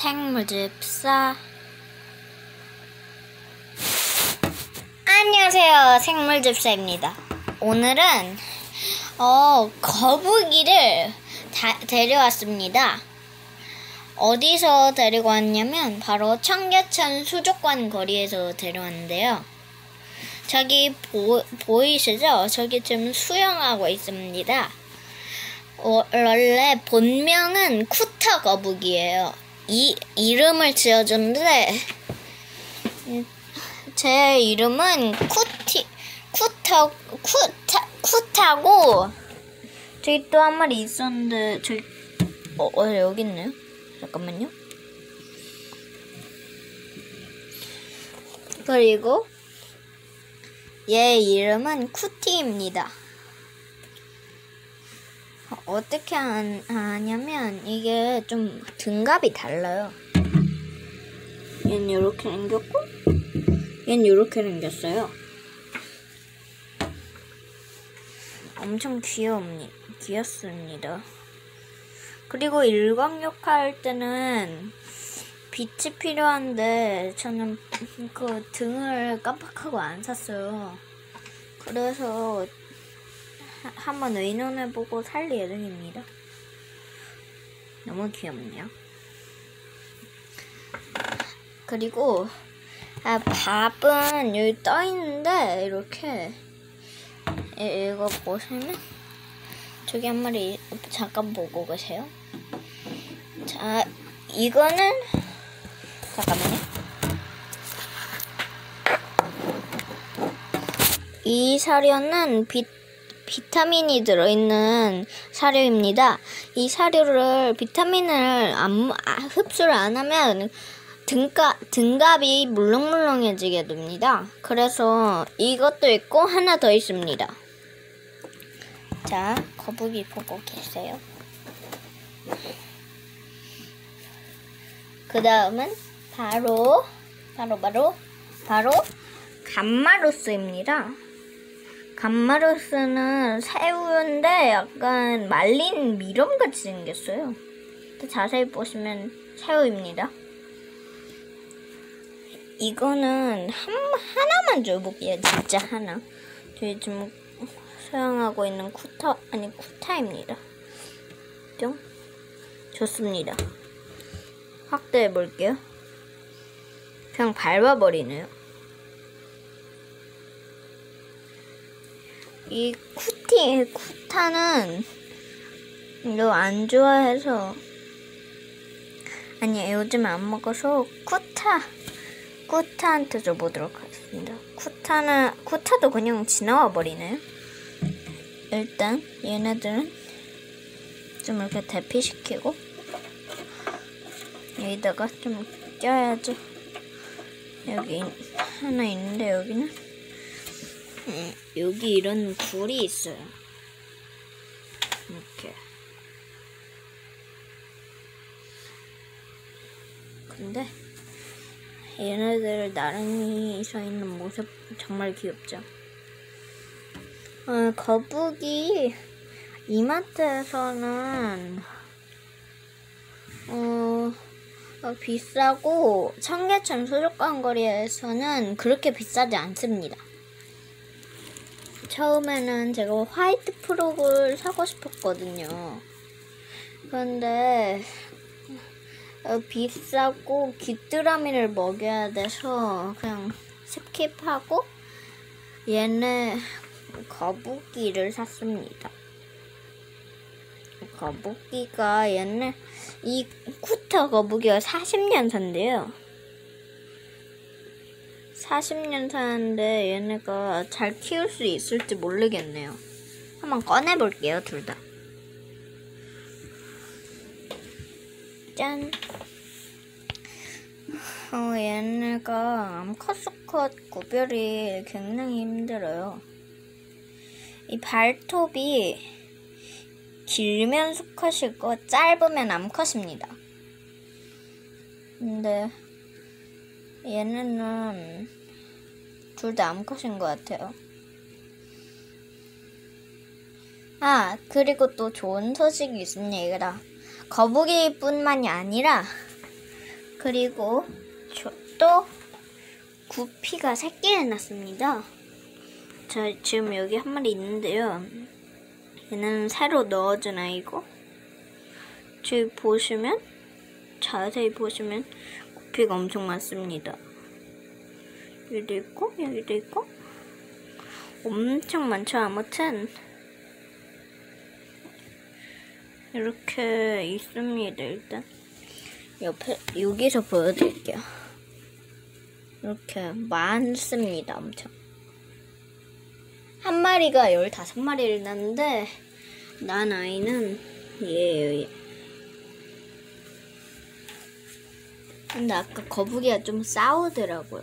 생물집사. 안녕하세요, 생물집사입니다. 오늘은 거북이를 데려왔습니다. 어디서 데리고 왔냐면 바로 청계천 수족관 거리에서 데려왔는데요. 저기 보이시죠? 저기 지금 수영하고 있습니다. 원래 본명은 쿠타 거북이에요. 이 이름을 지어줬는데 제 이름은 쿠타고, 저기 또 한 마리 있었는데 저기 여기 있네요. 잠깐만요. 그리고 얘 이름은 쿠티입니다. 어떻게 하냐면 이게 좀 등갑이 달라요. 얘는 이렇게 생겼고 얘는 이렇게 생겼어요. 엄청 귀엽습니다. 그리고 일광욕 할 때는 빛이 필요한데 저는 그 등을 깜빡하고 안 샀어요. 그래서 한번 의논해보고 살 예정입니다. 너무 귀엽네요. 그리고 밥은 여기 떠있는데 이렇게 이거 보시면 저기 한 마리 잠깐 보고 계세요. 자, 이거는 잠깐만요. 이 사료는 비타민이 들어있는 사료입니다. 이 사료를 비타민을 흡수를 안 하면 등갑이 물렁물렁해지게 됩니다. 그래서 이것도 있고 하나 더 있습니다. 자, 거북이 보고 계세요. 그 다음은 바로 감마로스입니다. 감마로스는 새우인데 약간 말린 미럼같이 생겼어요. 자세히 보시면 새우입니다. 이거는 하나만 줘볼게요. 진짜 하나. 저희 지금 사용하고 있는 쿠타입니다. 좀 좋습니다. 확대해 볼게요. 그냥 밟아버리네요. 이 쿠타는 이거 안 좋아해서, 아니 요즘 안 먹어서 쿠타한테 줘보도록 하겠습니다. 쿠타도 그냥 지나와 버리네요. 일단 얘네들은 좀 이렇게 대피시키고 여기다가 좀 껴야죠. 여기 하나 있는데 여기는 여기 이런 굴이 있어요. 이렇게. 근데 얘네들 나란히 서 있는 모습 정말 귀엽죠. 거북이 이마트에서는 비싸고 청계천 수족관 거리에서는 그렇게 비싸지 않습니다. 처음에는 제가 화이트 프록을 사고 싶었거든요. 그런데 비싸고 귀뚜라미를 먹여야 돼서 그냥 스킵하고 얘네 거북이를 샀습니다. 거북이가 이 쿠타 거북이가 40년산인데요. 40년산인데 얘네가 잘 키울 수 있을지 모르겠네요. 한번 꺼내볼게요, 둘 다. 짠! 얘네가 암컷 수컷 구별이 굉장히 힘들어요. 이 발톱이 길면 수컷이고 짧으면 암컷입니다. 근데 얘네는 둘 다 암컷인 것 같아요. 그리고 또 좋은 소식이 있습니다. 거북이뿐만이 아니라 그리고 또 구피가 새끼 해놨습니다. 자, 지금 여기 한 마리 있는데요. 얘는 새로 넣어준 아이고, 지금 보시면, 자세히 보시면 구피가 엄청 많습니다. 여기도 있고, 여기도 있고, 엄청 많죠. 아무튼 이렇게 있습니다. 일단 옆에 여기서 보여드릴게요. 이렇게 많습니다. 엄청. 한 마리가 15마리를 낳는데 난 아이는 얘예요. 얘. 근데 아까 거북이가 좀 싸우더라고요.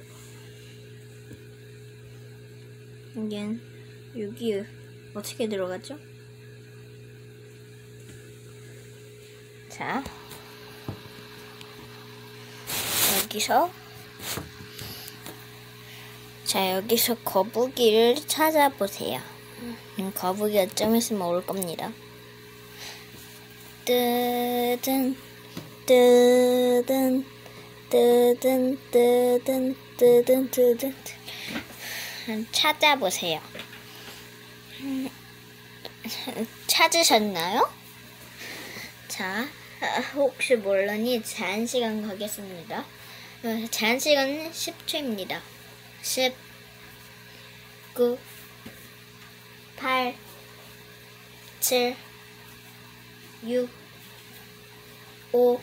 여기 어떻게 들어가죠? 자, 여기서 거북이를 찾아보세요. 거북이가 좀 있으면 올 겁니다. 뜨든 뜨든 뜨든 뜨든 뜨든 뜨든 찾아보세요. 찾으셨나요? 자, 혹시 모르니 제한시간 가겠습니다. 제한시간은 10초입니다. 10, 9, 8, 7, 6, 5,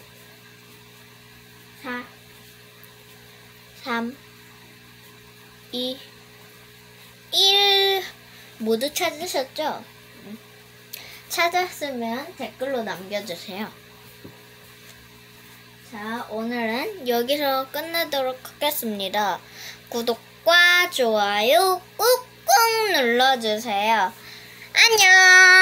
4, 3, 2, 1. 모두 찾으셨죠? 찾았으면 댓글로 남겨주세요. 자, 오늘은 여기서 끝내도록 하겠습니다. 구독과 좋아요 꾹꾹 눌러주세요. 안녕!